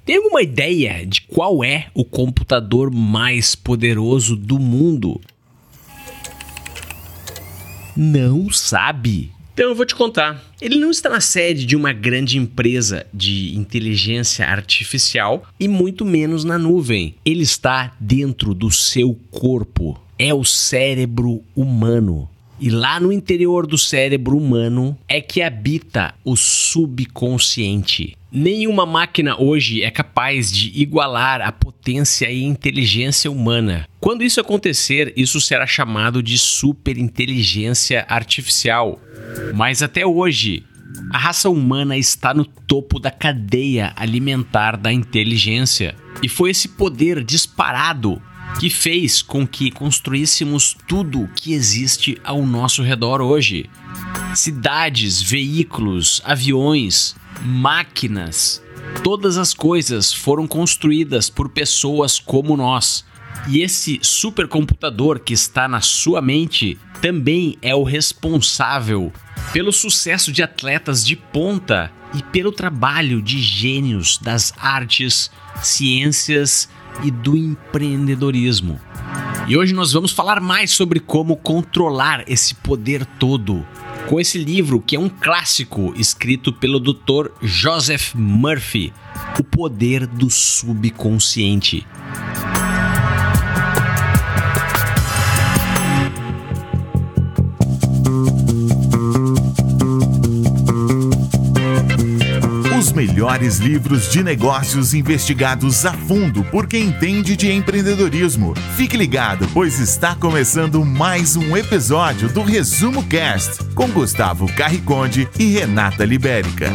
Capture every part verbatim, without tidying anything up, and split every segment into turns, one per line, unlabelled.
Tem alguma ideia de qual é o computador mais poderoso do mundo? Não sabe? Então eu vou te contar. Ele não está na sede de uma grande empresa de inteligência artificial e muito menos na nuvem. Ele está dentro do seu corpo. É o cérebro humano. E lá no interior do cérebro humano é que habita o subconsciente. Nenhuma máquina hoje é capaz de igualar a potência e inteligência humana. Quando isso acontecer, isso será chamado de superinteligência artificial. Mas até hoje, a raça humana está no topo da cadeia alimentar da inteligência. E foi esse poder disparado que fez com que construíssemos tudo o que existe ao nosso redor hoje. Cidades, veículos, aviões, máquinas, todas as coisas foram construídas por pessoas como nós. E esse supercomputador que está na sua mente também é o responsável pelo sucesso de atletas de ponta e pelo trabalho de gênios das artes, ciências e do empreendedorismo. E hoje nós vamos falar mais sobre como controlar esse poder todo com esse livro que é um clássico escrito pelo doutor Joseph Murphy, O Poder do Subconsciente.
Os melhores livros de negócios investigados a fundo por quem entende de empreendedorismo. Fique ligado, pois está começando mais um episódio do Resumo Cast com Gustavo Carriconde e Renata Libérica.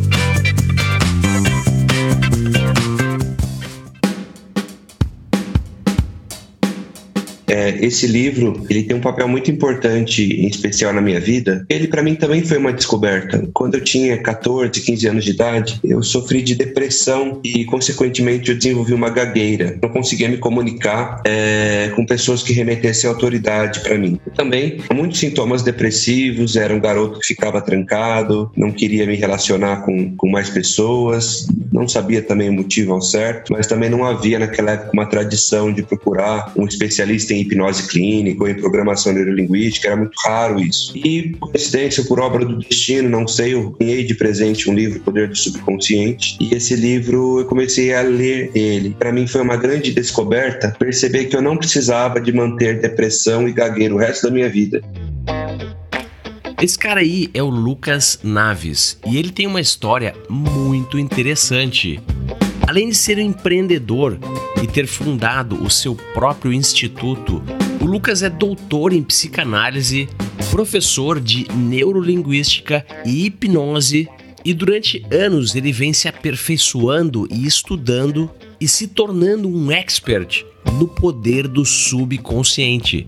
É, esse livro, ele tem um papel muito importante, em especial na minha vida. Ele, para mim, também foi uma descoberta. Quando eu tinha catorze, quinze anos de idade, eu sofri de depressão e, consequentemente, eu desenvolvi uma gagueira. Não conseguia me comunicar é, com pessoas que remetessem autoridade para mim. Eu também, muitos sintomas depressivos, era um garoto que ficava trancado, não queria me relacionar com, com mais pessoas, não sabia também o motivo ao certo, mas também não havia naquela época uma tradição de procurar um especialista em hipnose clínica ou em programação neurolinguística, era muito raro isso. E, por coincidência, por obra do destino, não sei, eu ganhei de presente um livro, Poder do Subconsciente, e esse livro eu comecei a ler ele. Para mim foi uma grande descoberta perceber que eu não precisava de manter depressão e gagueira o resto da minha vida.
Esse cara aí é o Lucas Naves e ele tem uma história muito interessante. Além de ser um empreendedor e ter fundado o seu próprio instituto, o Lucas é doutor em psicanálise, professor de neurolinguística e hipnose e durante anos ele vem se aperfeiçoando e estudando e se tornando um expert no poder do subconsciente.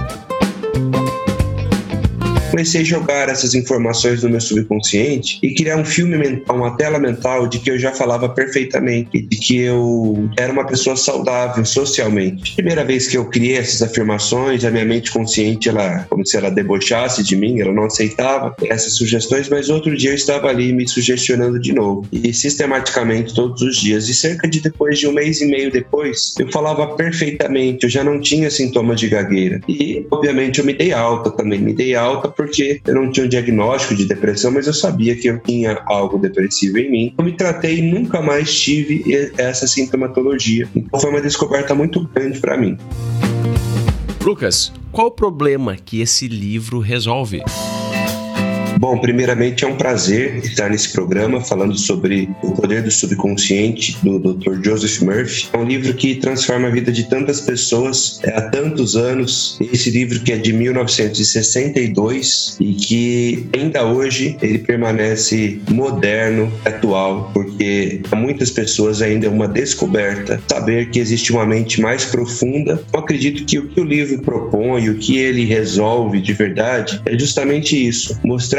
Comecei a jogar essas informações no meu subconsciente e criar um filme mental, uma tela mental de que eu já falava perfeitamente, de que eu era uma pessoa saudável socialmente. Primeira vez que eu criei essas afirmações, a minha mente consciente, ela, como se ela debochasse de mim, ela não aceitava essas sugestões, mas outro dia eu estava ali me sugestionando de novo, e sistematicamente todos os dias. E cerca de depois de um mês e meio depois, eu falava perfeitamente, eu já não tinha sintomas de gagueira. E, obviamente, eu me dei alta também, me dei alta porque eu não tinha um diagnóstico de depressão, mas eu sabia que eu tinha algo depressivo em mim. Eu me tratei e nunca mais tive essa sintomatologia. Então foi uma descoberta muito grande para mim.
Lucas, qual o problema que esse livro resolve?
Bom, primeiramente é um prazer estar nesse programa falando sobre o poder do subconsciente do doutor Joseph Murphy. É um livro que transforma a vida de tantas pessoas é, há tantos anos. Esse livro que é de mil novecentos e sessenta e dois e que ainda hoje ele permanece moderno, atual, porque para muitas pessoas ainda é uma descoberta saber que existe uma mente mais profunda. Eu acredito que o que o livro propõe, o que ele resolve de verdade é justamente isso, mostrar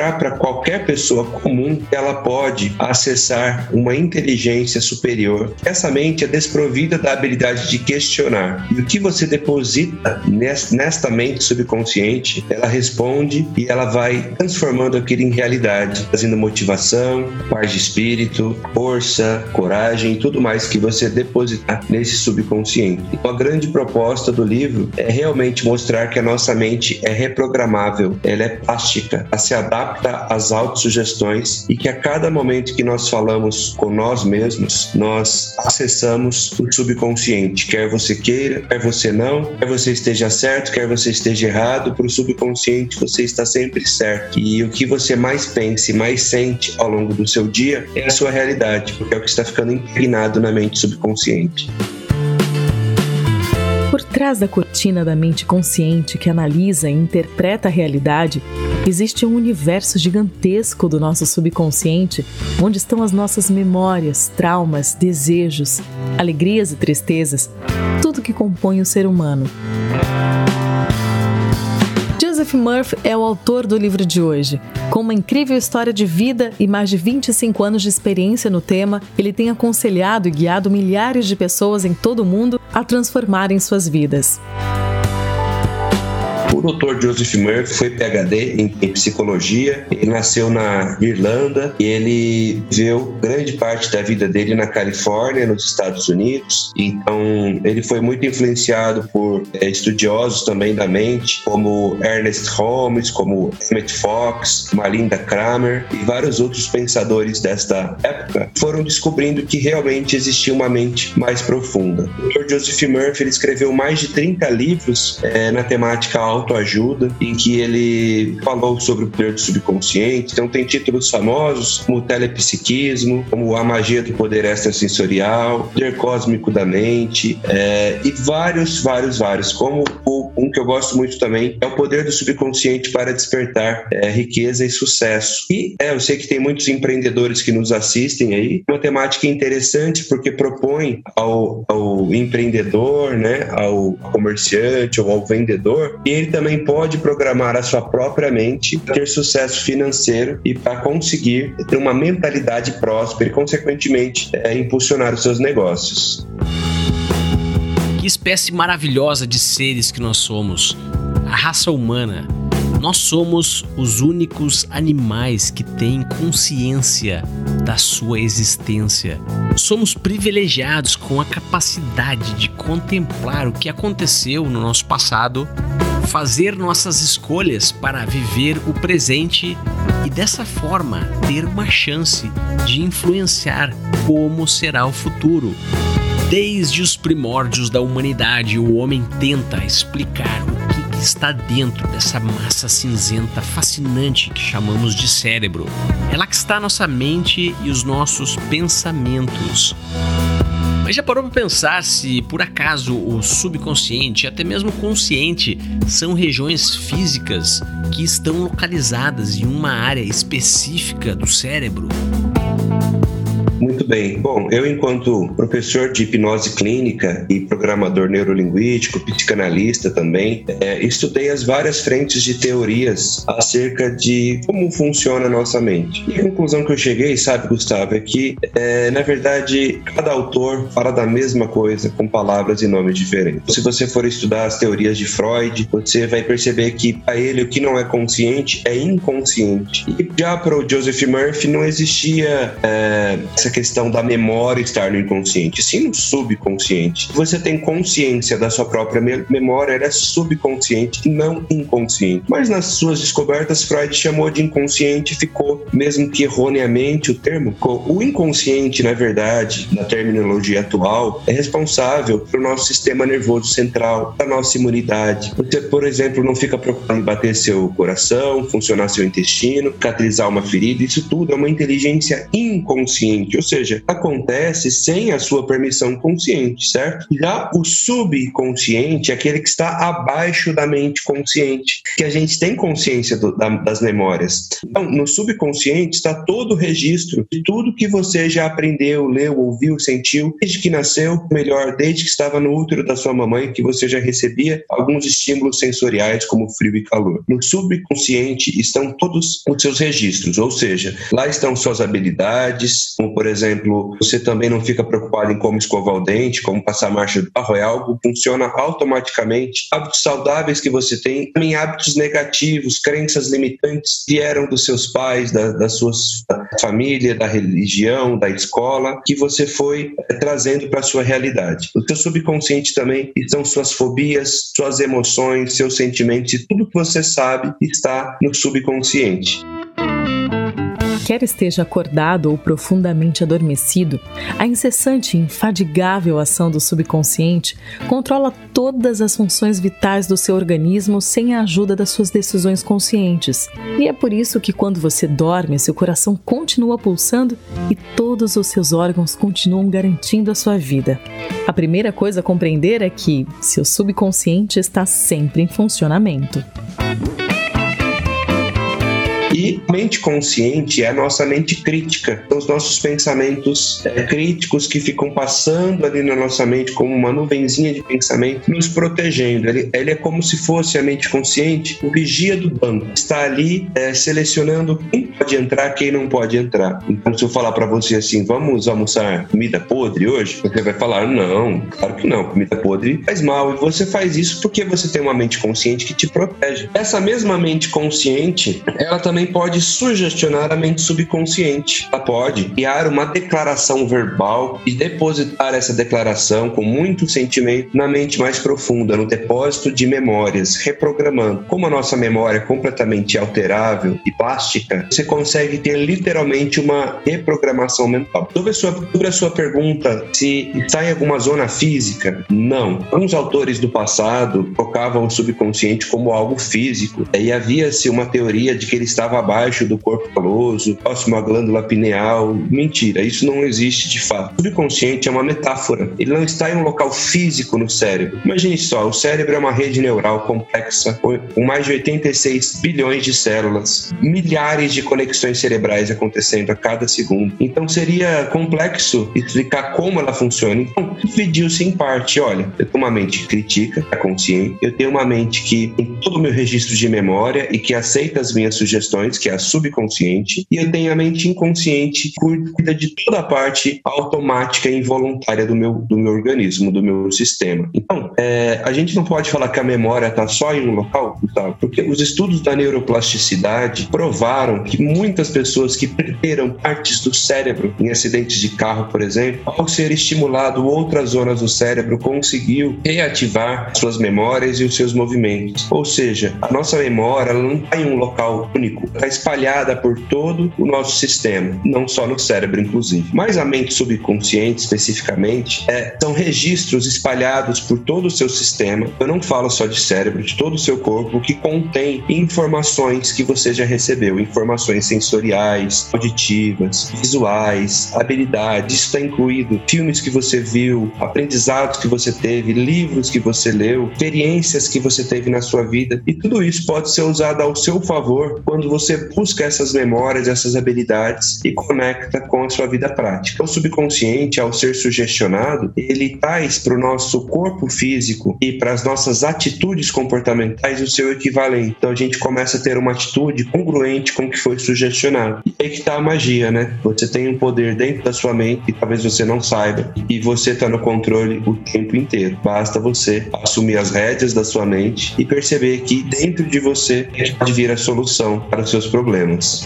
mostrar para qualquer pessoa comum que ela pode acessar uma inteligência superior. Essa mente é desprovida da habilidade de questionar. E o que você deposita nesta mente subconsciente, ela responde e ela vai transformando aquilo em realidade, trazendo motivação, paz de espírito, força, coragem e tudo mais que você depositar nesse subconsciente. Então, a grande proposta do livro é realmente mostrar que a nossa mente é reprogramável, ela é plástica, ela se adapta às autossugestões e que a cada momento que nós falamos com nós mesmos, nós acessamos o subconsciente, quer você queira, quer você não, quer você esteja certo, quer você esteja errado, para o subconsciente você está sempre certo. E o que você mais pensa e mais sente ao longo do seu dia é a sua realidade, porque é o que está ficando impregnado na mente subconsciente.
Por trás da cortina da mente consciente que analisa e interpreta a realidade, existe um universo gigantesco do nosso subconsciente, onde estão as nossas memórias, traumas, desejos, alegrias e tristezas, tudo que compõe o ser humano. Joseph Murphy é o autor do livro de hoje. Com uma incrível história de vida e mais de vinte e cinco anos de experiência no tema, ele tem aconselhado e guiado milhares de pessoas em todo o mundo a transformarem suas vidas.
O doutor Joseph Murphy foi P H D em, em psicologia, ele nasceu na Irlanda e ele viveu grande parte da vida dele na Califórnia, nos Estados Unidos. Então, ele foi muito influenciado por é, estudiosos também da mente, como Ernest Holmes, como Emmett Fox, Malinda Kramer e vários outros pensadores desta época foram descobrindo que realmente existia uma mente mais profunda. O doutor Joseph Murphy ele escreveu mais de trinta livros é, na temática autoajuda, em que ele falou sobre o poder do subconsciente. Então tem títulos famosos como o telepsiquismo, como a magia do poder extrasensorial, o poder cósmico da mente é, e vários, vários, vários. Como o, um que eu gosto muito também é o poder do subconsciente para despertar é, riqueza e sucesso. E é, eu sei que tem muitos empreendedores que nos assistem aí. Uma temática interessante porque propõe ao, ao empreendedor, né, ao comerciante ou ao vendedor, e ele também pode programar a sua própria mente, ter sucesso financeiro e para conseguir ter uma mentalidade próspera e, consequentemente, é, impulsionar os seus negócios.
Que espécie maravilhosa de seres que nós somos, a raça humana. Nós somos os únicos animais que têm consciência da sua existência. Somos privilegiados com a capacidade de contemplar o que aconteceu no nosso passado, fazer nossas escolhas para viver o presente e dessa forma ter uma chance de influenciar como será o futuro. Desde os primórdios da humanidade, o homem tenta explicar o que está dentro dessa massa cinzenta fascinante que chamamos de cérebro. É lá que está a nossa mente e os nossos pensamentos. Mas já parou para pensar se, por acaso, o subconsciente e até mesmo o consciente são regiões físicas que estão localizadas em uma área específica do cérebro?
Muito bem. Bom, eu enquanto professor de hipnose clínica e programador neurolinguístico, psicanalista também, é, estudei as várias frentes de teorias acerca de como funciona a nossa mente. E a conclusão que eu cheguei, sabe, Gustavo, é que, é, na verdade, cada autor fala da mesma coisa com palavras e nomes diferentes. Se você for estudar as teorias de Freud, você vai perceber que para ele o que não é consciente é inconsciente. E já para o Joseph Murphy não existia é, essa questão da memória estar no inconsciente, sim no subconsciente. Você tem consciência da sua própria memória, ela é subconsciente e não inconsciente. Mas nas suas descobertas, Freud chamou de inconsciente e ficou, mesmo que erroneamente o termo, o inconsciente, na verdade, na terminologia atual, é responsável pelo nosso sistema nervoso central, da nossa imunidade. Você, por exemplo, não fica preocupado em bater seu coração, funcionar seu intestino, cicatrizar uma ferida, isso tudo é uma inteligência inconsciente, ou seja, acontece sem a sua permissão consciente, certo? Já o subconsciente é aquele que está abaixo da mente consciente, que a gente tem consciência do, da, das memórias. Então, no subconsciente está todo o registro de tudo que você já aprendeu, leu, ouviu, sentiu, desde que nasceu, melhor, desde que estava no útero da sua mamãe, que você já recebia alguns estímulos sensoriais como frio e calor. No subconsciente estão todos os seus registros, ou seja, lá estão suas habilidades, como por exemplo, você também não fica preocupado em como escovar o dente, como passar marcha do carro, é algo que funciona automaticamente. Hábitos saudáveis que você tem, também hábitos negativos, crenças limitantes vieram dos seus pais, da, da sua família, da religião, da escola, que você foi é, trazendo para a sua realidade. O seu subconsciente também estão suas fobias, suas emoções, seus sentimentos e tudo que você sabe está no subconsciente.
Quer esteja acordado ou profundamente adormecido, a incessante e infadigável ação do subconsciente controla todas as funções vitais do seu organismo sem a ajuda das suas decisões conscientes. E é por isso que quando você dorme, seu coração continua pulsando e todos os seus órgãos continuam garantindo a sua vida. A primeira coisa a compreender é que seu subconsciente está sempre em funcionamento.
E a mente consciente é a nossa mente crítica, são os nossos pensamentos é, críticos que ficam passando ali na nossa mente como uma nuvenzinha de pensamento, nos protegendo. Ele, ele é como se fosse a mente consciente, o vigia do banco, está ali é, selecionando quem pode entrar, quem não pode entrar. Então, se eu falar para você assim, vamos almoçar comida podre hoje, você vai falar, não, claro que não, comida podre faz mal. E você faz isso porque você tem uma mente consciente que te protege. Essa mesma mente consciente, ela também pode sugestionar a mente subconsciente. Ela pode criar uma declaração verbal e depositar essa declaração com muito sentimento na mente mais profunda, no depósito de memórias, reprogramando. Como a nossa memória é completamente alterável e plástica, você consegue ter literalmente uma reprogramação mental. Sobre a sua, sobre a sua pergunta, se está em alguma zona física, não. Alguns autores do passado tocavam o subconsciente como algo físico, e havia-se uma teoria de que ele estava abaixo do corpo caloso, próximo à glândula pineal. Mentira, isso não existe de fato. O subconsciente é uma metáfora, ele não está em um local físico no cérebro. Imagine só, o cérebro é uma rede neural complexa com mais de oitenta e seis bilhões de células, milhares de conexões cerebrais acontecendo a cada segundo. Então seria complexo explicar como ela funciona. Então dividiu-se em parte. Olha, eu tenho uma mente que critica, é consciente, eu tenho uma mente que tem todo o meu registro de memória e que aceita as minhas sugestões, que é a subconsciente, e eu tenho a mente inconsciente que cuida de toda a parte automática e involuntária do meu, do meu organismo, do meu sistema. Então, é, a gente não pode falar que a memória está só em um local, tá? Porque os estudos da neuroplasticidade provaram que muitas pessoas que perderam partes do cérebro em acidentes de carro, por exemplo, ao ser estimulado outras zonas do cérebro, conseguiu reativar suas memórias e os seus movimentos. Ou seja, a nossa memória ela não está em um local único, está espalhada por todo o nosso sistema, não só no cérebro, inclusive. Mas a mente subconsciente, especificamente, é, são registros espalhados por todo o seu sistema. Eu não falo só de cérebro, de todo o seu corpo, que contém informações que você já recebeu, informações sensoriais, auditivas, visuais, habilidades. Isso está incluído filmes que você viu, aprendizados que você teve, livros que você leu, experiências que você teve na sua vida, e tudo isso pode ser usado ao seu favor quando você busca essas memórias, essas habilidades e conecta com a sua vida prática. O subconsciente, ao ser sugestionado, ele traz para o nosso corpo físico e para as nossas atitudes comportamentais o seu equivalente. Então a gente começa a ter uma atitude congruente com o que foi sugestionado. E aí que está a magia, né? Você tem um poder dentro da sua mente que talvez você não saiba, e você está no controle o tempo inteiro. Basta você assumir as rédeas da sua mente e perceber que dentro de você pode vir a solução para os seus problemas.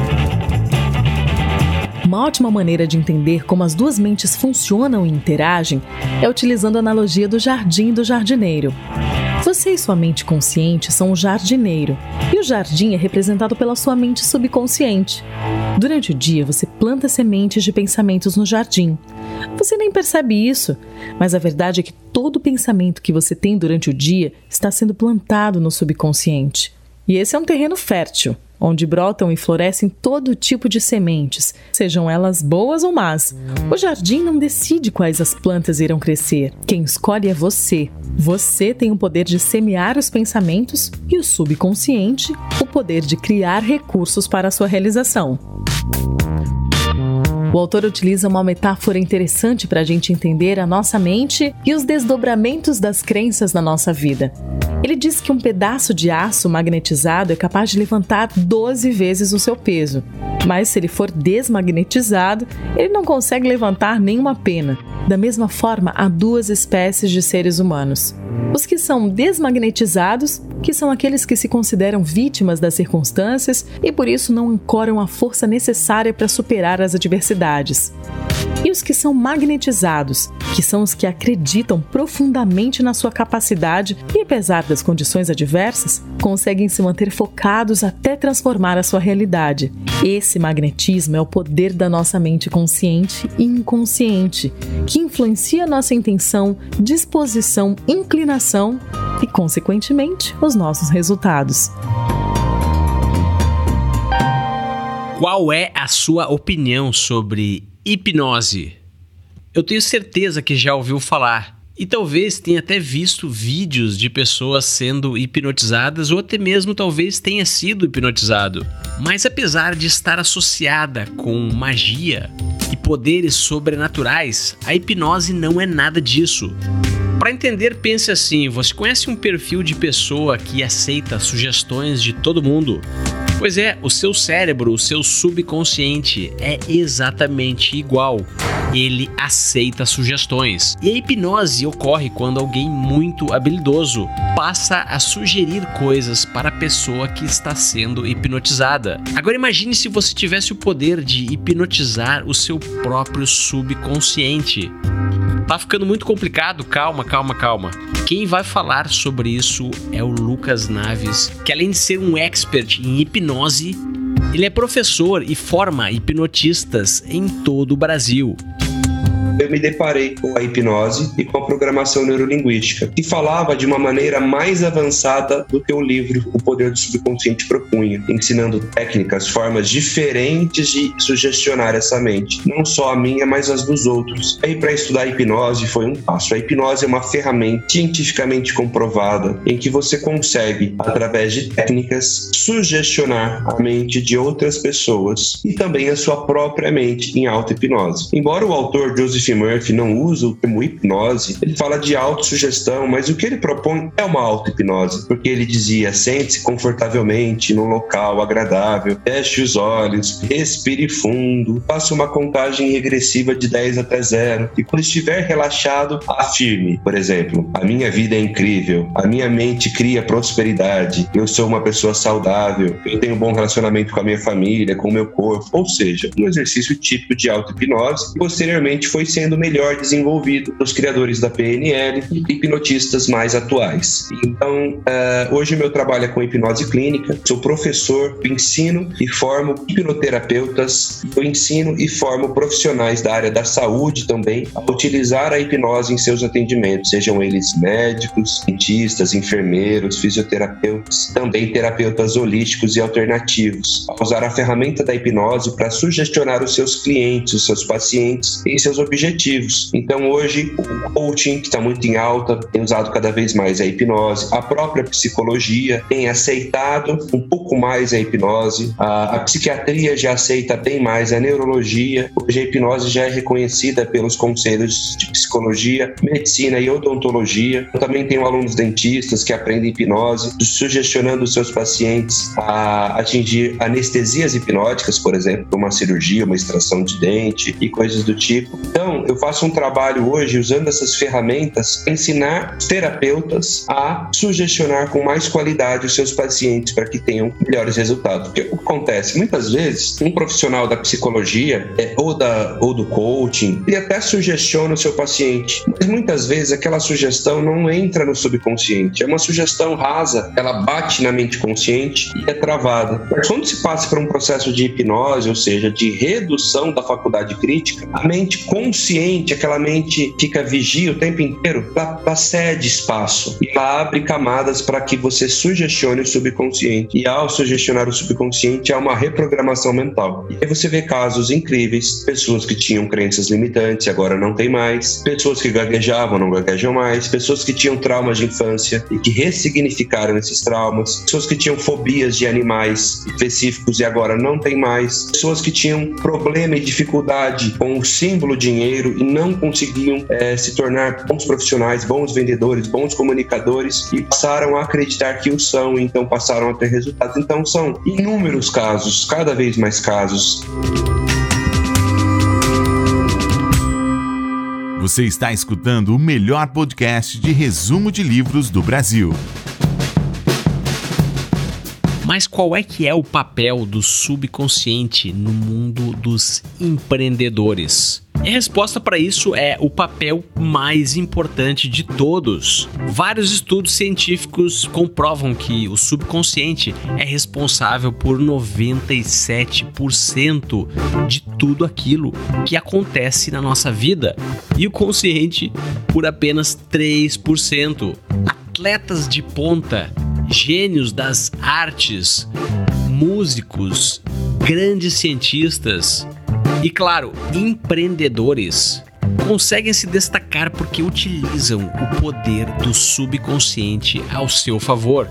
Uma ótima maneira de entender como as duas mentes funcionam e interagem é utilizando a analogia do jardim e do jardineiro. Você e sua mente consciente são o jardineiro, e o jardim é representado pela sua mente subconsciente. Durante o dia, você planta sementes de pensamentos no jardim. Você nem percebe isso, mas a verdade é que todo pensamento que você tem durante o dia está sendo plantado no subconsciente. E esse é um terreno fértil. onde brotam e florescem todo tipo de sementes, sejam elas boas ou más. O jardim não decide quais as plantas irão crescer. Quem escolhe é você. Você tem o poder de semear os pensamentos e o subconsciente, o poder de criar recursos para a sua realização. O autor utiliza uma metáfora interessante para a gente entender a nossa mente e os desdobramentos das crenças na nossa vida. Ele diz que um pedaço de aço magnetizado é capaz de levantar doze vezes o seu peso, mas se ele for desmagnetizado, ele não consegue levantar nenhuma pena. Da mesma forma, há duas espécies de seres humanos. Os que são desmagnetizados, que são aqueles que se consideram vítimas das circunstâncias e por isso não ancoram a força necessária para superar as adversidades. E os que são magnetizados, que são os que acreditam profundamente na sua capacidade e, apesar das condições adversas, conseguem se manter focados até transformar a sua realidade. Esse magnetismo é o poder da nossa mente consciente e inconsciente, que influencia nossa intenção, disposição, inclinação e, consequentemente, os nossos resultados.
Qual é a sua opinião sobre hipnose? Eu tenho certeza que já ouviu falar e talvez tenha até visto vídeos de pessoas sendo hipnotizadas ou até mesmo talvez tenha sido hipnotizado. Mas apesar de estar associada com magia e poderes sobrenaturais, a hipnose não é nada disso. Para entender, pense assim: você conhece um perfil de pessoa que aceita sugestões de todo mundo? Pois é, o seu cérebro, o seu subconsciente é exatamente igual. Ele aceita sugestões. E a hipnose ocorre quando alguém muito habilidoso passa a sugerir coisas para a pessoa que está sendo hipnotizada. Agora imagine se você tivesse o poder de hipnotizar o seu próprio subconsciente. Tá ficando muito complicado? Calma, calma, calma. Quem vai falar sobre isso é o Lucas Naves, que além de ser um expert em hipnose, ele é professor e forma hipnotistas em todo o Brasil.
Eu me deparei com a hipnose e com a programação neurolinguística, que falava de uma maneira mais avançada do que o livro O Poder do Subconsciente propunha, ensinando técnicas, formas diferentes de sugestionar essa mente, não só a minha, mas as dos outros. Aí, para estudar a hipnose foi um passo. A hipnose é uma ferramenta cientificamente comprovada em que você consegue, através de técnicas, sugestionar a mente de outras pessoas e também a sua própria mente em auto-hipnose. Embora o autor Joseph Murphy não usa o termo hipnose, ele fala de autossugestão, mas o que ele propõe é uma auto-hipnose, porque ele dizia: sente-se confortavelmente num local agradável, feche os olhos, respire fundo, faça uma contagem regressiva de dez até zero e quando estiver relaxado, afirme, por exemplo: a minha vida é incrível, a minha mente cria prosperidade, eu sou uma pessoa saudável, eu tenho um bom relacionamento com a minha família, com o meu corpo. Ou seja, um exercício típico de auto-hipnose que posteriormente foi sendo melhor desenvolvido pelos criadores da P N L e hipnotistas mais atuais. Então, uh, hoje o meu trabalho é com hipnose clínica, sou professor, ensino e formo hipnoterapeutas, eu ensino e formo profissionais da área da saúde também a utilizar a hipnose em seus atendimentos, sejam eles médicos, dentistas, enfermeiros, fisioterapeutas, também terapeutas holísticos e alternativos, a usar a ferramenta da hipnose para sugestionar os seus clientes, os seus pacientes em seus objetivos. Então hoje o coaching, que está muito em alta, tem usado cada vez mais a hipnose, a própria psicologia tem aceitado um pouco mais a hipnose, a, a psiquiatria já aceita bem mais, a neurologia, hoje a hipnose já é reconhecida pelos conselhos de psicologia, medicina e odontologia. Eu também tenho alunos dentistas que aprendem hipnose, sugestionando os seus pacientes a atingir anestesias hipnóticas, por exemplo, uma cirurgia, uma extração de dente e coisas do tipo. Então, eu faço um trabalho hoje usando essas ferramentas para ensinar terapeutas a sugestionar com mais qualidade os seus pacientes para que tenham melhores resultados. Porque o que acontece? Muitas vezes, um profissional da psicologia é, ou, da, ou do coaching, ele até sugestiona o seu paciente, mas muitas vezes aquela sugestão não entra no subconsciente. É uma sugestão rasa, ela bate na mente consciente e é travada. Mas quando se passa por um processo de hipnose, ou seja, de redução da faculdade crítica, a mente consciente, aquela mente que fica vigia o tempo inteiro, ela, ela cede espaço e ela abre camadas para que você sugestione o subconsciente. E ao sugestionar o subconsciente, há uma reprogramação mental. E aí você vê casos incríveis, pessoas que tinham crenças limitantes e agora não tem mais, pessoas que gaguejavam, não gaguejam mais, pessoas que tinham traumas de infância e que ressignificaram esses traumas, pessoas que tinham fobias de animais específicos e agora não tem mais, pessoas que tinham problema e dificuldade com o símbolo dinheiro e não conseguiam é, se tornar bons profissionais, bons vendedores, bons comunicadores e passaram a acreditar que o são, e então passaram a ter resultados. Então são inúmeros casos, cada vez mais casos.
Você está escutando o melhor podcast de resumo de livros do Brasil.
Mas qual é que é o papel do subconsciente no mundo dos empreendedores? E a resposta para isso é o papel mais importante de todos. Vários estudos científicos comprovam que o subconsciente é responsável por noventa e sete por cento de tudo aquilo que acontece na nossa vida e o consciente por apenas três por cento. Atletas de ponta, gênios das artes, músicos, grandes cientistas e, claro, empreendedores conseguem se destacar porque utilizam o poder do subconsciente ao seu favor.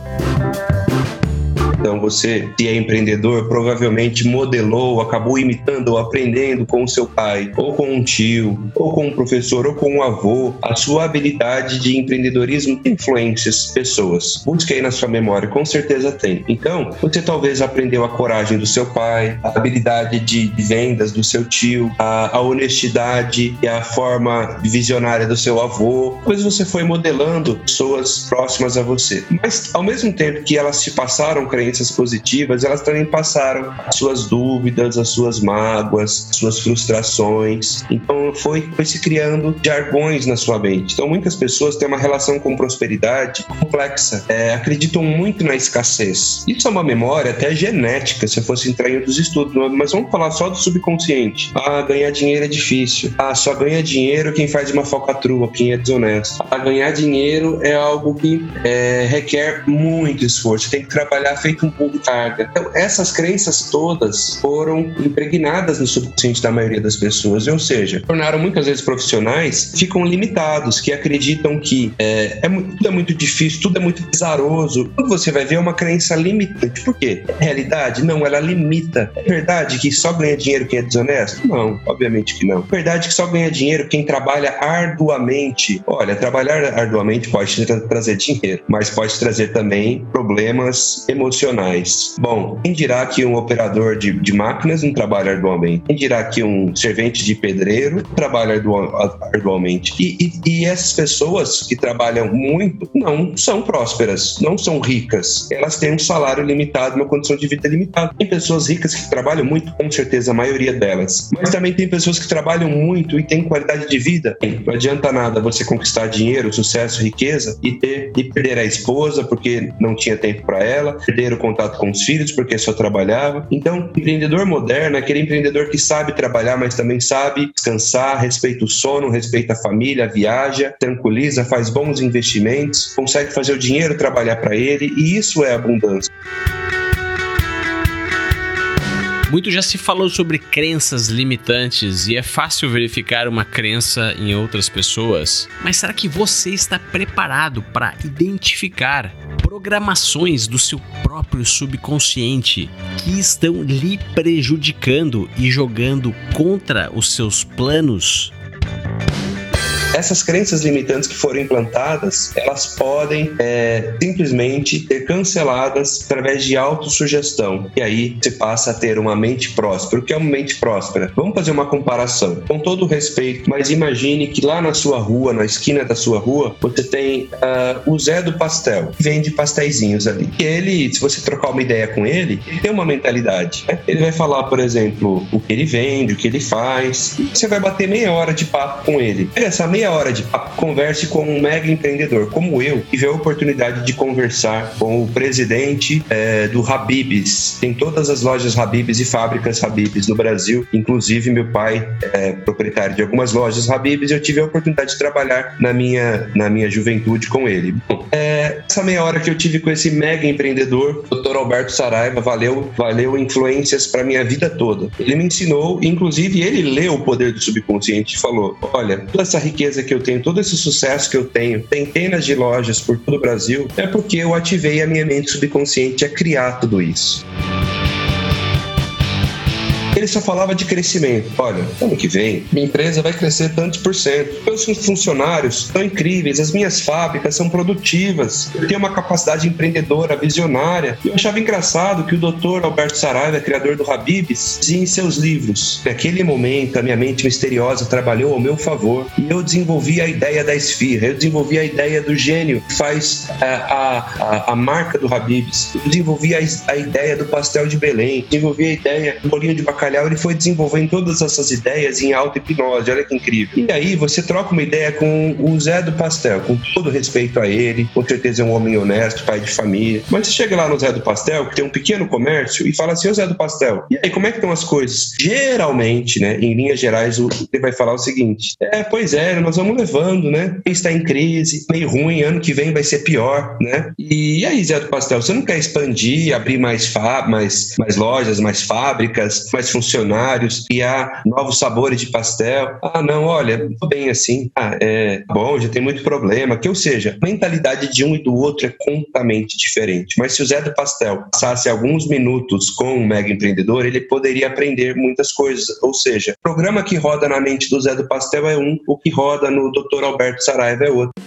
Então você, se é empreendedor, provavelmente modelou, acabou imitando ou aprendendo com o seu pai, ou com um tio, ou com um professor, ou com um avô, a sua habilidade de empreendedorismo que influencia as pessoas. Busque aí na sua memória, com certeza tem. Então, você talvez aprendeu a coragem do seu pai, a habilidade de vendas do seu tio, a, a honestidade e a forma visionária do seu avô. Talvez você foi modelando pessoas próximas a você. Mas, ao mesmo tempo que elas te passaram crenças positivas, elas também passaram as suas dúvidas, as suas mágoas, as suas frustrações. Então foi, foi se criando jargões na sua mente. Então muitas pessoas têm uma relação com prosperidade complexa, é, acreditam muito na escassez. Isso é uma memória até genética, se eu fosse entrar em outros estudos, mas vamos falar só do subconsciente. Ah, ganhar dinheiro é difícil. Ah, só ganha dinheiro quem faz uma falcatrua, quem é desonesto. Ah, ganhar dinheiro é algo que é, requer muito esforço, tem que trabalhar feito um pouco de carga. Então, essas crenças todas foram impregnadas no subconsciente da maioria das pessoas, ou seja, tornaram muitas vezes profissionais ficam limitados, que acreditam que é, é, muito, tudo é muito difícil, tudo é muito pesaroso. Quando você vai ver, é uma crença limitante. Por quê? É realidade? Não, ela limita. É verdade que só ganha dinheiro quem é desonesto? Não, obviamente que não. É verdade que só ganha dinheiro quem trabalha arduamente? Olha, trabalhar arduamente pode trazer dinheiro, mas pode trazer também problemas emocionais. Bom, quem dirá que um operador de, de máquinas não trabalha arduamente? Quem dirá que um servente de pedreiro trabalha ardu, arduamente? E, e, e essas pessoas que trabalham muito não são prósperas, não são ricas. Elas têm um salário limitado, uma condição de vida limitada. Tem pessoas ricas que trabalham muito, com certeza a maioria delas. Mas também tem pessoas que trabalham muito e têm qualidade de vida. Não adianta nada você conquistar dinheiro, sucesso, riqueza e, ter, e perder a esposa porque não tinha tempo para ela, perder o contato com os filhos porque só trabalhava. Então, empreendedor moderno é aquele empreendedor que sabe trabalhar, mas também sabe descansar, respeita o sono, respeita a família, viaja, tranquiliza, faz bons investimentos, consegue fazer o dinheiro trabalhar para ele, e isso é abundância.
Muito já se falou sobre crenças limitantes e é fácil verificar uma crença em outras pessoas. Mas será que você está preparado para identificar programações do seu próprio subconsciente que estão lhe prejudicando e jogando contra os seus planos?
Essas crenças limitantes que foram implantadas, elas podem é, simplesmente ser canceladas através de autossugestão. E aí você passa a ter uma mente próspera. O que é uma mente próspera? Vamos fazer uma comparação. Com todo respeito, mas imagine que lá na sua rua, na esquina da sua rua, você tem uh, o Zé do Pastel, que vende pasteizinhos ali. E ele, se você trocar uma ideia com ele, ele tem uma mentalidade. Né? Ele vai falar, por exemplo, o que ele vende, o que ele faz. E você vai bater meia hora de papo com ele. Essa meia meia hora de papo, converse com um mega empreendedor como eu, tive a oportunidade de conversar com o presidente é, do Habib's. Tem todas as lojas Habib's e fábricas Habib's no Brasil, inclusive meu pai é proprietário de algumas lojas Habib's, eu tive a oportunidade de trabalhar na minha, na minha juventude com ele. Bom, é, essa meia hora que eu tive com esse mega empreendedor, doutor Alberto Saraiva, valeu, valeu influências para minha vida toda. Ele me ensinou, inclusive ele leu O Poder do Subconsciente e falou: olha, toda essa riqueza que eu tenho, todo esse sucesso que eu tenho, centenas de lojas por todo o Brasil, é porque eu ativei a minha mente subconsciente a criar tudo isso. Ele só falava de crescimento. Olha, ano que vem, minha empresa vai crescer tantos por cento. Meus funcionários são incríveis, as minhas fábricas são produtivas, eu tenho uma capacidade empreendedora, visionária. Eu achava engraçado que o doutor Alberto Saraiva, criador do Habib's, dizia em seus livros: naquele momento, a minha mente misteriosa trabalhou ao meu favor e eu desenvolvi a ideia da esfirra, eu desenvolvi a ideia do gênio que faz a, a, a, a marca do Habib's, eu desenvolvi a, a ideia do pastel de Belém, desenvolvi a ideia do bolinho de bacalhau. Ele foi desenvolvendo todas essas ideias em auto-hipnose, olha que incrível. E aí você troca uma ideia com o Zé do Pastel, com todo respeito a ele, com certeza é um homem honesto, pai de família, mas você chega lá no Zé do Pastel, que tem um pequeno comércio, e fala assim: ô Zé do Pastel, e aí, como é que estão as coisas? Geralmente, né, em linhas gerais, ele vai falar o seguinte: é, pois é, nós vamos levando, né, está em crise, meio ruim, ano que vem vai ser pior, né, e aí, Zé do Pastel, você não quer expandir, abrir mais, fá- mais, mais lojas, mais fábricas, mais funcionários, criar novos sabores de pastel? Ah, não, olha, tô bem assim. Ah, é bom, já tem muito problema. Que, ou seja, a mentalidade de um e do outro é completamente diferente. Mas se o Zé do Pastel passasse alguns minutos com um mega empreendedor, ele poderia aprender muitas coisas. Ou seja, o programa que roda na mente do Zé do Pastel é um, o que roda no doutor Alberto Saraiva é outro.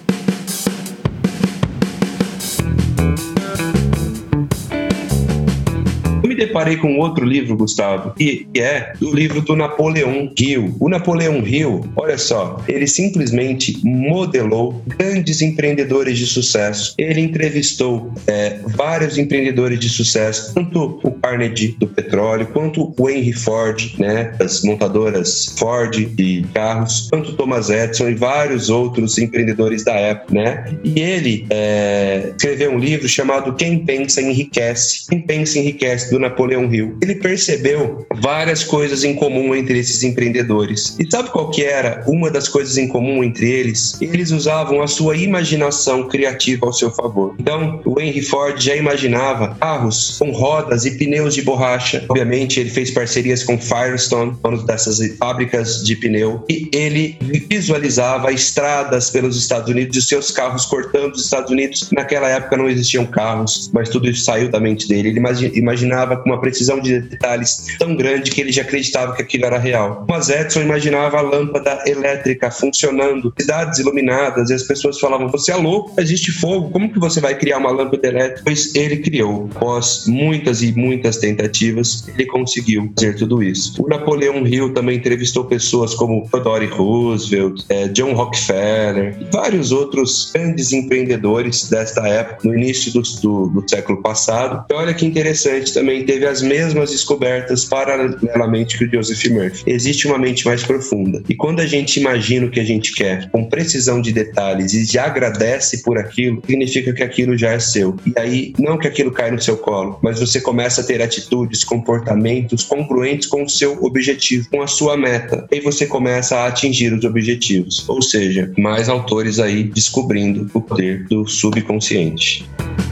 Me deparei com outro livro, Gustavo, que é o livro do Napoleão Hill. O Napoleão Hill, olha só, ele simplesmente modelou grandes empreendedores de sucesso. Ele entrevistou é, vários empreendedores de sucesso, tanto o Carnegie do petróleo, quanto o Henry Ford, né, das montadoras Ford de carros, quanto o Thomas Edison e vários outros empreendedores da época, né? E ele é, escreveu um livro chamado Quem Pensa Enriquece. Quem Pensa Enriquece, do Napoleão Hill. Ele percebeu várias coisas em comum entre esses empreendedores. E sabe qual que era uma das coisas em comum entre eles? Eles usavam a sua imaginação criativa ao seu favor. Então, o Henry Ford já imaginava carros com rodas e pneus de borracha. Obviamente, ele fez parcerias com Firestone, uma dessas fábricas de pneu, e ele visualizava estradas pelos Estados Unidos e seus carros cortando os Estados Unidos. Naquela época não existiam carros, mas tudo isso saiu da mente dele. Ele imaginava com uma precisão de detalhes tão grande que ele já acreditava que aquilo era real. Thomas Edison imaginava a lâmpada elétrica funcionando, cidades iluminadas, e as pessoas falavam: você é louco, existe fogo, como que você vai criar uma lâmpada elétrica? Pois ele criou. Após muitas e muitas tentativas, ele conseguiu fazer tudo isso. O Napoleão Hill também entrevistou pessoas como Theodore Roosevelt, eh, John Rockefeller e vários outros grandes empreendedores desta época, no início do, do, do século passado. E olha que interessante, também teve as mesmas descobertas paralelamente que o Joseph Murphy. Existe uma mente mais profunda. E quando a gente imagina o que a gente quer, com precisão de detalhes, e já agradece por aquilo, significa que aquilo já é seu. E aí, não que aquilo cai no seu colo, mas você começa a ter atitudes, comportamentos congruentes com o seu objetivo, com a sua meta. E aí você começa a atingir os objetivos. Ou seja, mais autores aí descobrindo o poder do subconsciente.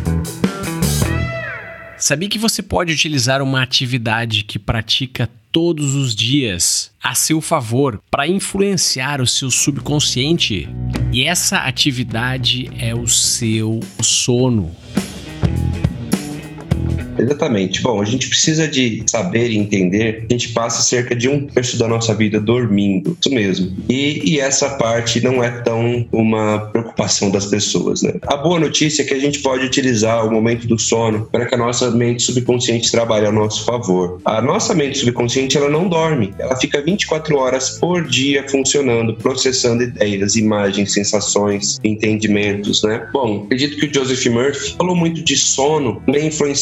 Sabia que você pode utilizar uma atividade que pratica todos os dias a seu favor para influenciar o seu subconsciente? E essa atividade é o seu sono.
Exatamente. Bom, a gente precisa de saber e entender que a gente passa cerca de um terço da nossa vida dormindo. Isso mesmo. E, e essa parte não é tão uma preocupação das pessoas, né? A boa notícia é que a gente pode utilizar o momento do sono para que a nossa mente subconsciente trabalhe ao nosso favor. A nossa mente subconsciente, ela não dorme. Ela fica vinte e quatro horas por dia funcionando, processando ideias, imagens, sensações, entendimentos, né? Bom, acredito que o Joseph Murphy falou muito de sono, bem influenciado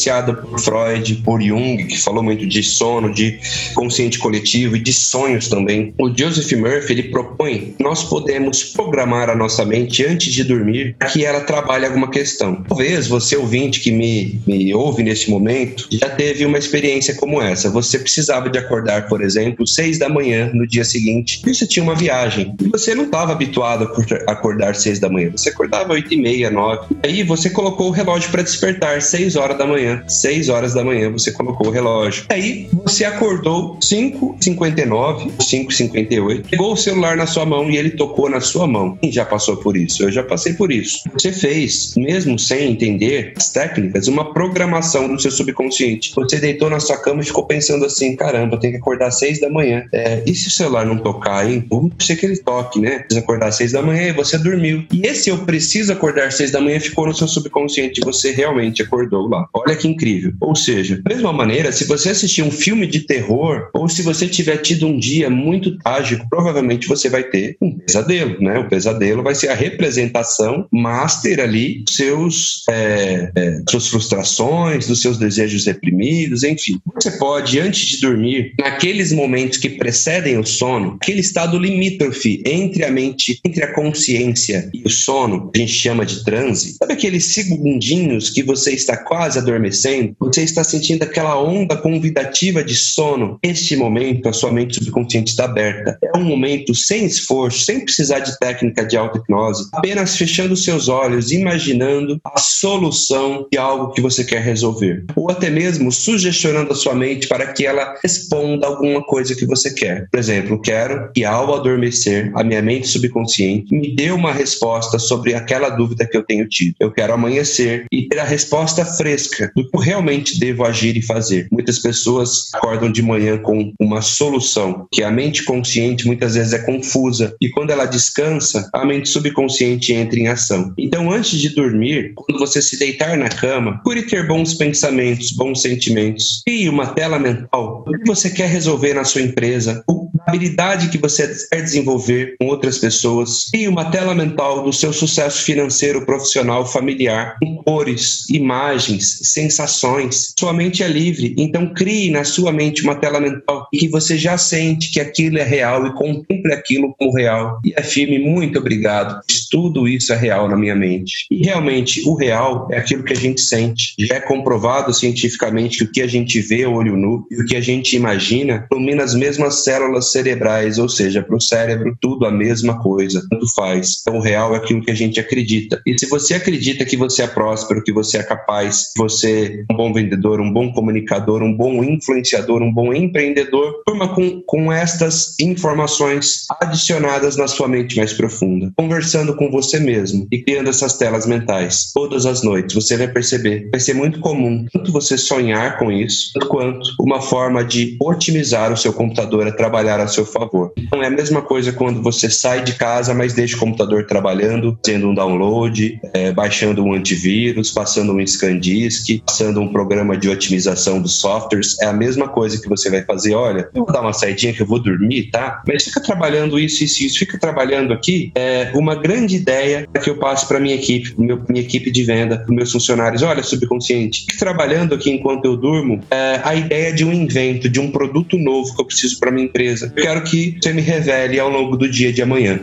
por Freud, por Jung, que falou muito de sono, de consciente coletivo e de sonhos também. O Joseph Murphy, ele propõe que nós podemos programar a nossa mente antes de dormir para que ela trabalhe alguma questão. Talvez você, ouvinte que me, me ouve neste momento, já teve uma experiência como essa. Você precisava de acordar, por exemplo, seis da manhã no dia seguinte, e você tinha uma viagem. E você não estava habituado a acordar seis da manhã. Você acordava oito e meia, nove. Aí você colocou o relógio para despertar seis horas da manhã. seis horas da manhã você colocou o relógio. Aí você acordou cinco e cinquenta e nove, cinco e cinquenta e oito, pegou o celular na sua mão e ele tocou na sua mão. Quem já passou por isso? Eu já passei por isso. Você fez, mesmo sem entender as técnicas, uma programação do seu subconsciente. Você deitou na sua cama e ficou pensando assim, caramba, eu tenho que acordar às seis da manhã. É, e se o celular não tocar, hein? Vamos ser que ele toque, né? Precisa acordar às seis da manhã e você dormiu. E esse eu preciso acordar às seis da manhã ficou no seu subconsciente e você realmente acordou lá. Olha que incrível. Ou seja, da mesma maneira, se você assistir um filme de terror ou se você tiver tido um dia muito trágico, provavelmente você vai ter um pesadelo, né? O pesadelo vai ser a representação master ali dos seus, é, é, suas frustrações, dos seus desejos reprimidos, enfim. Você pode, antes de dormir, naqueles momentos que precedem o sono, aquele estado limítrofe entre a mente, entre a consciência e o sono, a gente chama de transe. Sabe aqueles segundinhos que você está quase adormecendo? Você está sentindo aquela onda convidativa de sono. Neste momento, a sua mente subconsciente está aberta. É um momento sem esforço, sem precisar de técnica de auto-hipnose, apenas fechando seus olhos, imaginando a solução de algo que você quer resolver. Ou até mesmo sugestionando a sua mente para que ela responda alguma coisa que você quer. Por exemplo, quero que ao adormecer, a minha mente subconsciente me dê uma resposta sobre aquela dúvida que eu tenho tido. Eu quero amanhecer e ter a resposta fresca do que eu realmente devo agir e fazer. Muitas pessoas acordam de manhã com uma solução, que a mente consciente muitas vezes é confusa, e quando ela descansa, a mente subconsciente entra em ação. Então, antes de dormir, quando você se deitar na cama, procure ter bons pensamentos, bons sentimentos. Crie uma tela mental do que você quer resolver na sua empresa, a habilidade que você quer desenvolver com outras pessoas. Crie uma tela mental do seu sucesso financeiro, profissional, familiar, com cores, imagens, sensações. Sua mente é livre, então crie na sua mente uma tela mental em que você já sente que aquilo é real e contemple aquilo como real. E afirme, muito obrigado, tudo isso é real na minha mente. E realmente, o real é aquilo que a gente sente. Já é comprovado cientificamente que o que a gente vê a olho nu e o que a gente imagina ilumina as mesmas células cerebrais, ou seja, para o cérebro tudo a mesma coisa, tanto faz. Então o real é aquilo que a gente acredita. E se você acredita que você é próspero, que você é capaz, que você é um bom vendedor, um bom comunicador, um bom influenciador, um bom empreendedor, turma com, com estas informações adicionadas na sua mente mais profunda, conversando com você mesmo e criando essas telas mentais todas as noites, você vai perceber, vai ser muito comum tanto você sonhar com isso, quanto uma forma de otimizar o seu computador a trabalhar a seu favor. Não é a mesma coisa quando você sai de casa, mas deixa o computador trabalhando, fazendo um download, é, baixando um antivírus, passando um ScanDisk, passando um programa de otimização dos softwares. É a mesma coisa que você vai fazer. Olha, eu vou dar uma saidinha que eu vou dormir, tá? Mas fica trabalhando isso, isso, isso. Fica trabalhando aqui. É uma grande ideia que eu passo para minha equipe, para minha equipe de venda, para meus funcionários. Olha, subconsciente, fique trabalhando aqui enquanto eu durmo. É a ideia de um invento, de um produto novo que eu preciso para minha empresa. Eu quero que você me revele ao longo do dia de amanhã.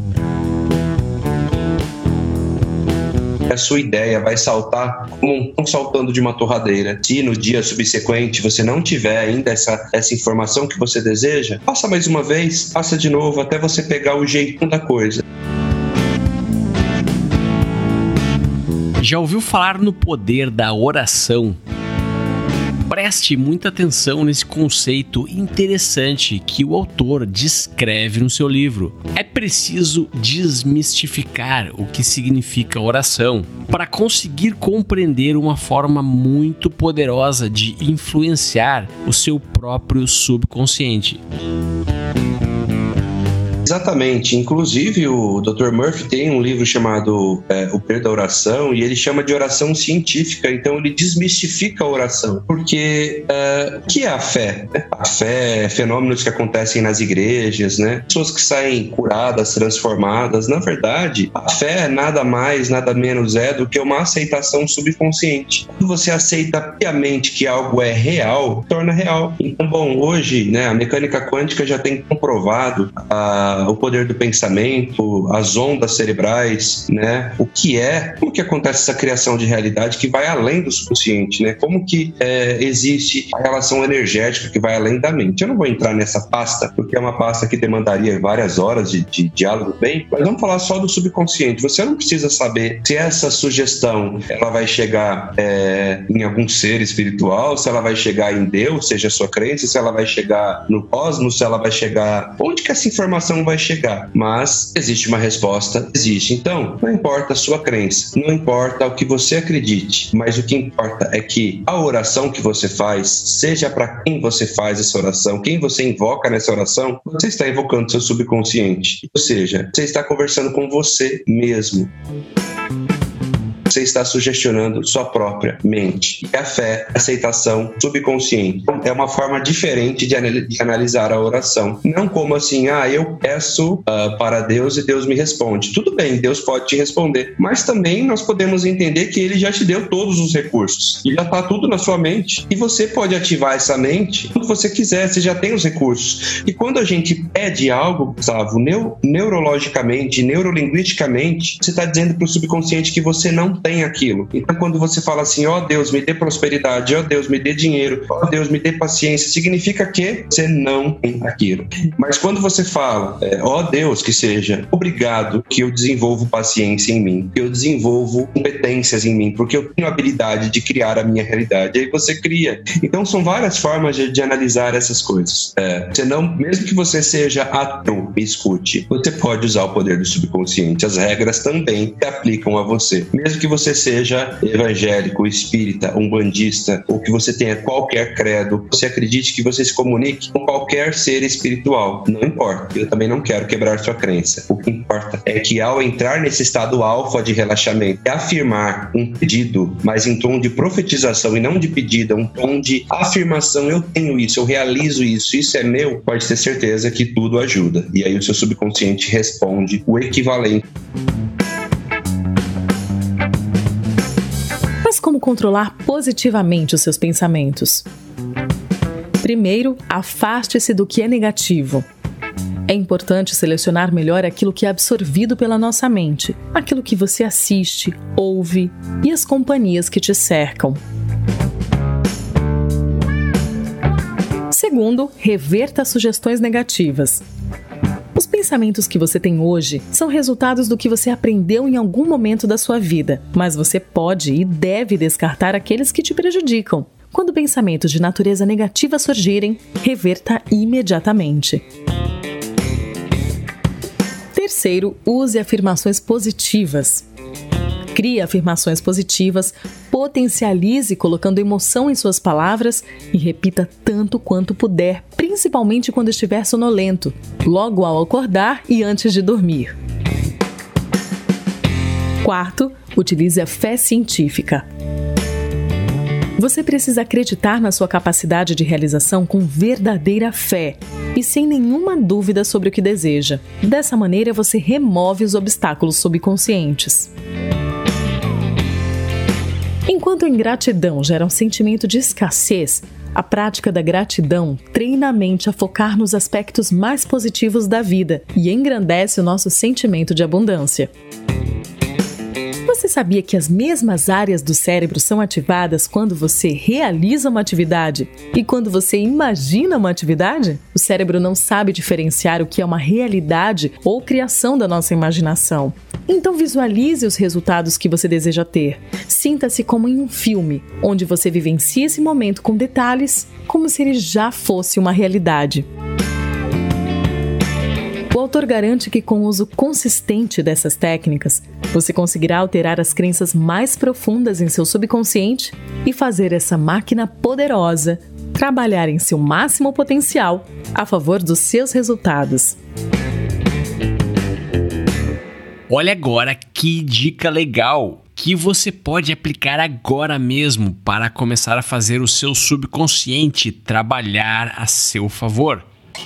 A sua ideia vai saltar como um saltando de uma torradeira. Se no dia subsequente você não tiver ainda essa, essa informação que você deseja, faça mais uma vez, faça de novo, até você pegar o jeito da coisa.
Já ouviu falar no poder da oração? Preste muita atenção nesse conceito interessante que o autor descreve no seu livro. É preciso desmistificar o que significa oração para conseguir compreender uma forma muito poderosa de influenciar o seu próprio subconsciente.
Exatamente. Inclusive, o doutor Murphy tem um livro chamado é, O Poder da Oração, e ele chama de oração científica. Então, ele desmistifica a oração. Porque é, o que é a fé? A fé é fenômenos que acontecem nas igrejas, né? Pessoas que saem curadas, transformadas. Na verdade, a fé é nada mais, nada menos é do que uma aceitação subconsciente. Quando você aceita piamente que algo é real, torna real. Então, bom, hoje, né, a mecânica quântica já tem comprovado a, o poder do pensamento, as ondas cerebrais, né? O que é, como que acontece essa criação de realidade que vai além do subconsciente, né? Como que é, existe a relação energética que vai além da mente. Eu não vou entrar nessa pasta, porque é uma pasta que demandaria várias horas de, de diálogo bem, mas vamos falar só do subconsciente. Você não precisa saber se essa sugestão ela vai chegar é, em algum ser espiritual, se ela vai chegar em Deus, seja a sua crença, se ela vai chegar no cosmos, se ela vai chegar... Onde que essa informação vai chegar? Mas existe uma resposta, existe. Então, não importa a sua crença, não importa o que você acredite, mas o que importa é que a oração que você faz, seja para quem você faz essa oração, quem você invoca nessa oração, você está invocando seu subconsciente. Ou seja, você está conversando com você mesmo. Você está sugestionando sua própria mente. E a fé, a aceitação subconsciente, é uma forma diferente de, anal- de analisar a oração. Não como assim, ah, eu peço uh, para Deus e Deus me responde. Tudo bem, Deus pode te responder. Mas também nós podemos entender que Ele já te deu todos os recursos. E já está tudo na sua mente. E você pode ativar essa mente quando você quiser, você já tem os recursos. E quando a gente pede algo, Gustavo, neu- neurologicamente, neurolinguisticamente, você está dizendo para o subconsciente que você não tem aquilo. Então, quando você fala assim, ó oh, Deus, me dê prosperidade, ó oh, Deus, me dê dinheiro, ó oh, Deus, me dê paciência, significa que você não tem aquilo. Mas quando você fala, ó oh, Deus, que seja obrigado que eu desenvolvo paciência em mim, que eu desenvolvo competências em mim, porque eu tenho a habilidade de criar a minha realidade. Aí você cria. Então, são várias formas de, de analisar essas coisas. É, você não, mesmo que você seja ateu, me escute, você pode usar o poder do subconsciente. As regras também se aplicam a você. Mesmo que você seja evangélico, espírita, umbandista, ou que você tenha qualquer credo, você acredite que você se comunique com qualquer ser espiritual. Não importa. Eu também não quero quebrar sua crença. O que importa é que ao entrar nesse estado alfa de relaxamento e afirmar um pedido, mas em tom de profetização e não de pedido, um tom de afirmação, eu tenho isso, eu realizo isso, isso é meu, pode ter certeza que tudo ajuda. E aí o seu subconsciente responde o equivalente.
Mas como controlar positivamente os seus pensamentos? Primeiro, afaste-se do que é negativo. É importante selecionar melhor aquilo que é absorvido pela nossa mente, aquilo que você assiste, ouve e as companhias que te cercam. Segundo, reverta as sugestões negativas. Os pensamentos que você tem hoje são resultados do que você aprendeu em algum momento da sua vida, mas você pode e deve descartar aqueles que te prejudicam. Quando pensamentos de natureza negativa surgirem, reverta imediatamente. Terceiro, use afirmações positivas. Crie afirmações positivas, potencialize colocando emoção em suas palavras e repita tanto quanto puder, principalmente quando estiver sonolento, logo ao acordar e antes de dormir. Quarto, utilize a fé científica. Você precisa acreditar na sua capacidade de realização com verdadeira fé e sem nenhuma dúvida sobre o que deseja. Dessa maneira, você remove os obstáculos subconscientes. Enquanto a ingratidão gera um sentimento de escassez, a prática da gratidão treina a mente a focar nos aspectos mais positivos da vida e engrandece o nosso sentimento de abundância. Você sabia que as mesmas áreas do cérebro são ativadas quando você realiza uma atividade e quando você imagina uma atividade? O cérebro não sabe diferenciar o que é uma realidade ou criação da nossa imaginação. Então visualize os resultados que você deseja ter. Sinta-se como em um filme, onde você vivencia esse momento com detalhes, como se ele já fosse uma realidade. O autor garante que com o uso consistente dessas técnicas, você conseguirá alterar as crenças mais profundas em seu subconsciente e fazer essa máquina poderosa trabalhar em seu máximo potencial a favor dos seus resultados.
Olha agora que dica legal que você pode aplicar agora mesmo para começar a fazer o seu subconsciente trabalhar a seu favor.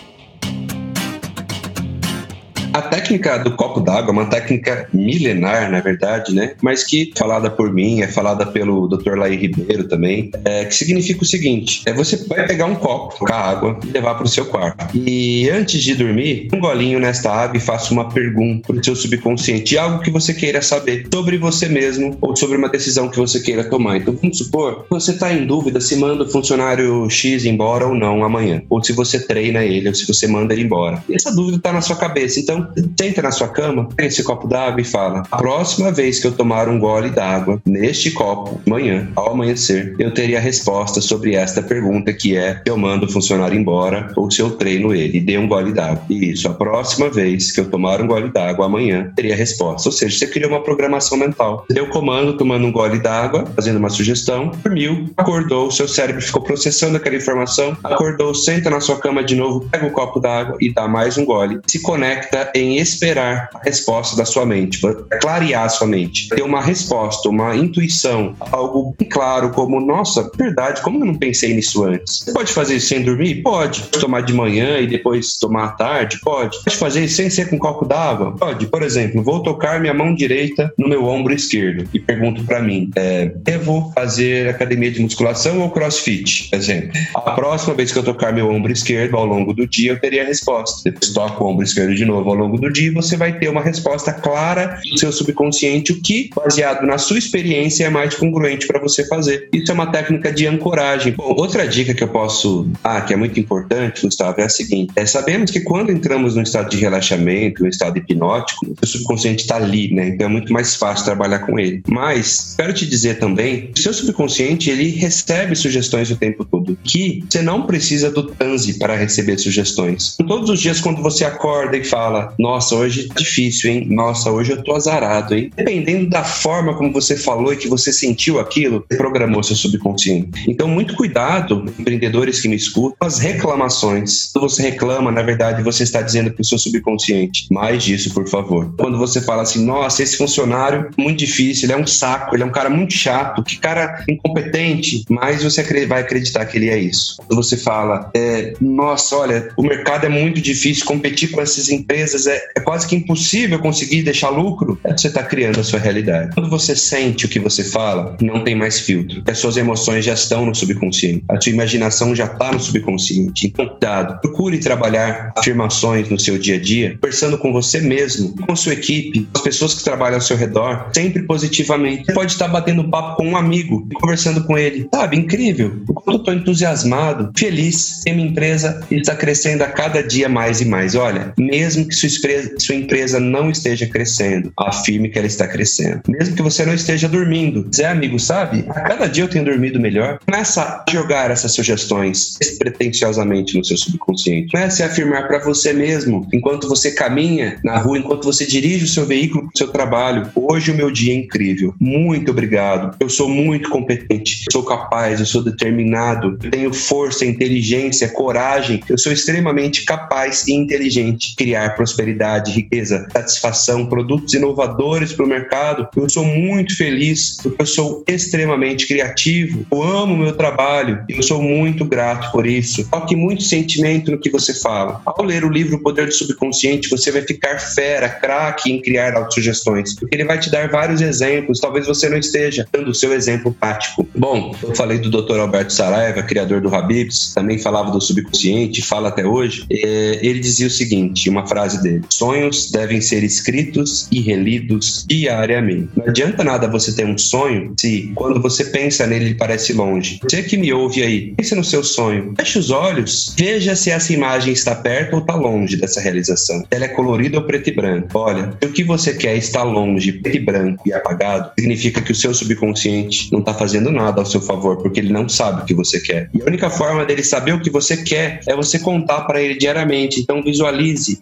A técnica do copo d'água é uma técnica milenar, na verdade, né? Mas que, falada por mim, é falada pelo doutor Laí Ribeiro também, é, que significa o seguinte: é você vai pegar um copo, colocar água e levar para o seu quarto. E antes de dormir, um golinho nesta água e faça uma pergunta para o seu subconsciente, algo que você queira saber sobre você mesmo ou sobre uma decisão que você queira tomar. Então, vamos supor que você está em dúvida se manda o funcionário X embora ou não amanhã, ou se você treina ele, ou se você manda ele embora. E essa dúvida está na sua cabeça, então senta na sua cama, pega esse copo d'água e fala: a próxima vez que eu tomar um gole d'água neste copo, amanhã, ao amanhecer, eu teria a resposta sobre esta pergunta, que é: se eu mando o funcionário embora ou se eu treino ele, e dê um gole d'água. Isso, a próxima vez que eu tomar um gole d'água, amanhã, teria a resposta. Ou seja, você criou uma programação mental. Você deu o comando, tomando um gole d'água, fazendo uma sugestão, dormiu, acordou, o seu cérebro ficou processando aquela informação, acordou, senta na sua cama de novo, pega o copo d'água e dá mais um gole. Se conecta em esperar a resposta da sua mente, clarear a sua mente, ter uma resposta, uma intuição, algo bem claro, como: nossa, verdade, como eu não pensei nisso antes? Você pode fazer isso sem dormir? Pode. Tomar de manhã e depois tomar à tarde? Pode. Pode fazer isso sem ser com um copo d'água? Pode. Por exemplo, vou tocar minha mão direita no meu ombro esquerdo e pergunto pra mim: é, devo fazer academia de musculação ou crossfit? Por exemplo, a próxima vez que eu tocar meu ombro esquerdo ao longo do dia, eu teria a resposta. Depois toco o ombro esquerdo de novo ao longo do dia, você vai ter uma resposta clara do seu subconsciente, o que, baseado na sua experiência, é mais congruente para você fazer. Isso é uma técnica de ancoragem. Bom, outra dica que eu posso dar, que é muito importante, Gustavo, é a seguinte: é, sabemos que quando entramos num estado de relaxamento, num estado hipnótico, o seu subconsciente está ali, né? Então é muito mais fácil trabalhar com ele. Mas, quero te dizer também, o seu subconsciente, ele recebe sugestões o tempo todo, que você não precisa do transe para receber sugestões. Todos os dias, quando você acorda e fala: nossa, hoje tá difícil, hein? Nossa, hoje eu tô azarado, hein? Dependendo da forma como você falou e que você sentiu aquilo, você programou seu subconsciente. Então, muito cuidado, empreendedores que me escutam, com as reclamações. Quando você reclama, na verdade, você está dizendo pro seu subconsciente: mais disso, por favor. Quando você fala assim: nossa, esse funcionário é muito difícil, ele é um saco, ele é um cara muito chato, que cara incompetente, mas você vai acreditar que ele é isso. Quando você fala: é, nossa, olha, o mercado é muito difícil, competir com essas empresas é, é quase que impossível conseguir deixar lucro, é que você está criando a sua realidade. Quando você sente o que você fala, não tem mais filtro. As suas emoções já estão no subconsciente. A sua imaginação já está no subconsciente. Então, cuidado. Procure trabalhar afirmações no seu dia a dia, conversando com você mesmo, com a sua equipe, com as pessoas que trabalham ao seu redor, sempre positivamente. Você pode estar batendo papo com um amigo e conversando com ele. Sabe, incrível. Eu estou entusiasmado, feliz. Tem uma empresa que está crescendo a cada dia mais e mais. Olha, mesmo que sua empresa, sua empresa não esteja crescendo, afirme que ela está crescendo. Mesmo que você não esteja dormindo. Zé, amigo, sabe? A cada dia eu tenho dormido melhor. Começa a jogar essas sugestões despretensiosamente no seu subconsciente. Comece a afirmar para você mesmo, enquanto você caminha na rua, enquanto você dirige o seu veículo para o seu trabalho: hoje o meu dia é incrível. Muito obrigado. Eu sou muito competente. Eu sou capaz. Eu sou determinado. Eu tenho força, inteligência, coragem. Eu sou extremamente capaz e inteligente. Criar prosperidade, riqueza, satisfação, produtos inovadores para o mercado. Eu sou muito feliz porque eu sou extremamente criativo. Eu amo o meu trabalho e eu sou muito grato por isso. Coloque muito sentimento no que você fala. Ao ler o livro O Poder do Subconsciente, você vai ficar fera, craque em criar autossugestões, porque ele vai te dar vários exemplos. Talvez você não esteja dando o seu exemplo prático. Bom, eu falei do doutor Alberto Saraiva, criador do Habib's, também falava do subconsciente, fala até hoje. Ele dizia o seguinte, uma frase dele: sonhos devem ser escritos e relidos diariamente. Não adianta nada você ter um sonho se, quando você pensa nele, ele parece longe. Você que me ouve aí, pense no seu sonho, feche os olhos, veja se essa imagem está perto ou está longe dessa realização. Ela é colorida ou preto e branco. Olha, se o que você quer está longe, preto e branco e apagado, significa que o seu subconsciente não está fazendo nada ao seu favor, porque ele não sabe o que você quer. E a única forma dele saber o que você quer é você contar para ele diariamente. Então visualize, escreva,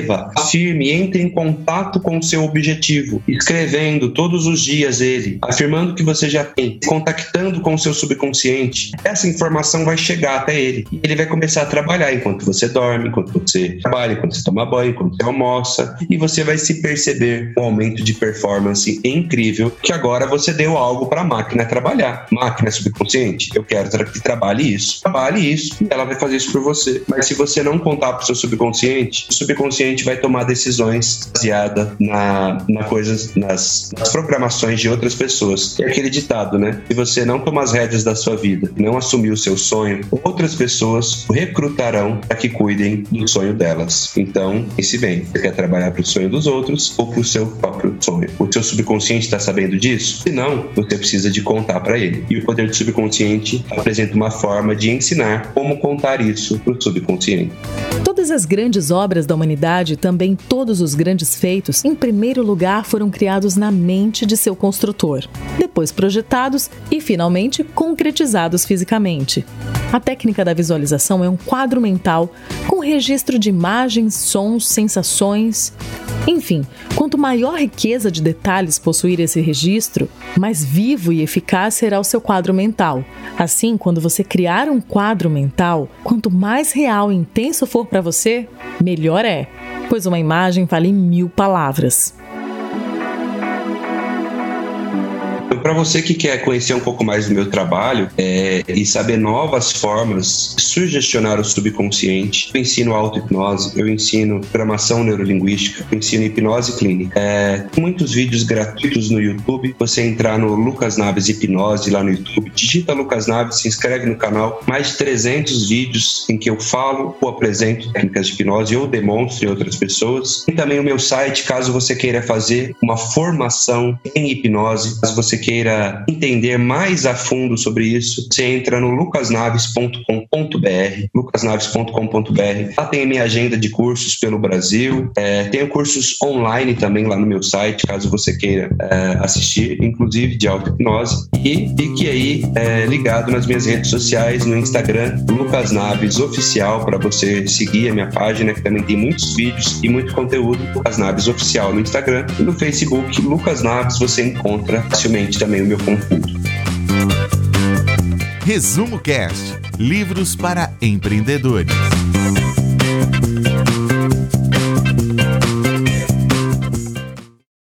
escreva, afirme, entre em contato com o seu objetivo, escrevendo todos os dias ele, afirmando que você já tem, contactando com o seu subconsciente. Essa informação vai chegar até ele e ele vai começar a trabalhar enquanto você dorme, enquanto você trabalha, enquanto você toma banho, enquanto você almoça, e você vai se perceber um aumento de performance incrível, que agora você deu algo para a máquina trabalhar. Máquina subconsciente, eu quero que trabalhe isso. Trabalhe isso e ela vai fazer isso por você. Mas se você não contar para o seu subconsciente, o subconsciente vai tomar decisões baseadas na, na coisas, nas, nas programações de outras pessoas. É aquele ditado, né? Se você não tomar as rédeas da sua vida, não assumir o seu sonho, outras pessoas o recrutarão para que cuidem do sonho delas. Então, pense bem, você quer trabalhar para o sonho dos outros ou para o seu próprio sonho? O seu subconsciente está sabendo disso? Se não, você precisa de contar para ele. E o poder do subconsciente apresenta uma forma de ensinar como contar isso para o subconsciente.
Todas as grandes obras da humanidade, também todos os grandes feitos, em primeiro lugar foram criados na mente de seu construtor, depois projetados e finalmente concretizados fisicamente. A técnica da visualização é um quadro mental com registro de imagens, sons, sensações. Enfim, quanto maior riqueza de detalhes possuir esse registro, mais vivo e eficaz será o seu quadro mental. Assim, quando você criar um quadro mental, quanto mais real e intenso for para você, melhor é, pois uma imagem vale mil palavras.
Para você que quer conhecer um pouco mais do meu trabalho é, e saber novas formas de sugestionar o subconsciente, eu ensino auto-hipnose, eu ensino programação neurolinguística, eu ensino hipnose clínica. É, tem muitos vídeos gratuitos no YouTube. Você entrar no Lucas Naves Hipnose lá no YouTube, digita Lucas Naves, se inscreve no canal. Mais de trezentos vídeos em que eu falo ou apresento técnicas de hipnose ou demonstro em outras pessoas. E também o meu site, caso você queira fazer uma formação em hipnose, caso você queira entender mais a fundo sobre isso, você entra no lucas naves ponto com ponto b r, lucas naves ponto com ponto b r. Lá tem a minha agenda de cursos pelo Brasil, é, tenho cursos online também lá no meu site, caso você queira é, assistir, inclusive de auto-hipnose. E fique aí é, ligado nas minhas redes sociais, no Instagram, Lucas Naves Oficial, para você seguir a minha página, que também tem muitos vídeos e muito conteúdo. Lucas Naves Oficial no Instagram e no Facebook, Lucas Naves, você encontra facilmente também o meu conteúdo.
Resumo Cast, livros para empreendedores.